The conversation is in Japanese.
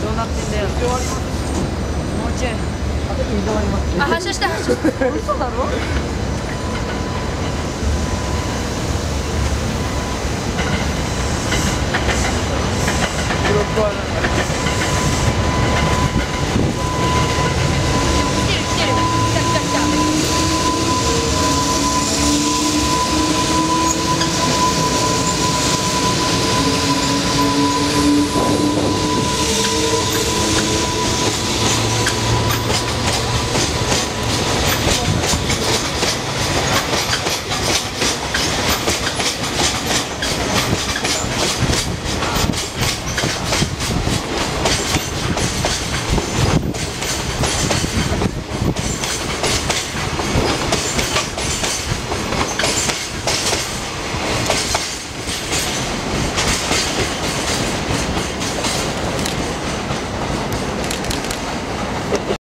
どうなってんだよ。もうちょい。あ、発射した発射した。嘘だろ。